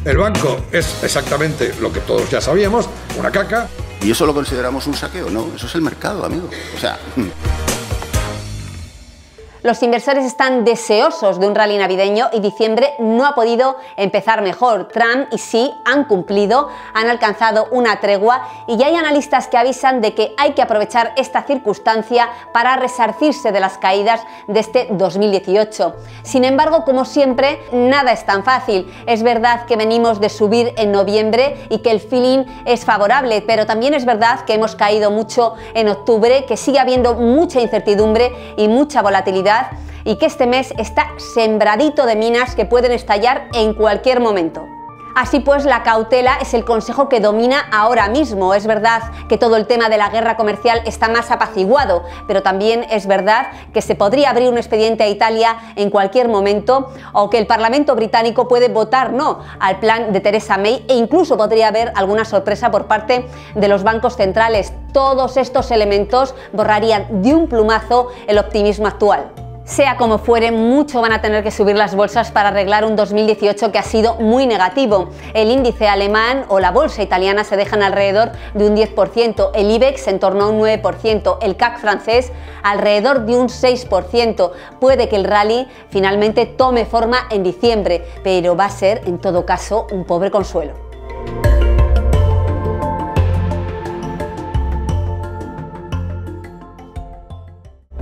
El banco es exactamente lo que todos ya sabíamos, una caca. ¿Y eso lo consideramos un saqueo? No, eso es el mercado, amigo. O sea... Los inversores están deseosos de un rally navideño y diciembre no ha podido empezar mejor. Trump y Xi han cumplido, han alcanzado una tregua y ya hay analistas que avisan de que hay que aprovechar esta circunstancia para resarcirse de las caídas de este 2018. Sin embargo, como siempre, nada es tan fácil. Es verdad que venimos de subir en noviembre y que el feeling es favorable, pero también es verdad que hemos caído mucho en octubre, que sigue habiendo mucha incertidumbre y mucha volatilidad, y que este mes está sembradito de minas que pueden estallar en cualquier momento. Así pues, la cautela es el consejo que domina ahora mismo. Es verdad que todo el tema de la guerra comercial está más apaciguado, pero también es verdad que se podría abrir un expediente a Italia en cualquier momento, o que el Parlamento británico puede votar no al plan de Theresa May, e incluso podría haber alguna sorpresa por parte de los bancos centrales. Todos estos elementos borrarían de un plumazo el optimismo actual. Sea como fuere, mucho van a tener que subir las bolsas para arreglar un 2018 que ha sido muy negativo. El índice alemán o la bolsa italiana se dejan alrededor de un 10%, el IBEX en torno a un 9%, el CAC francés alrededor de un 6%. Puede que el rally finalmente tome forma en diciembre, pero va a ser en todo caso un pobre consuelo.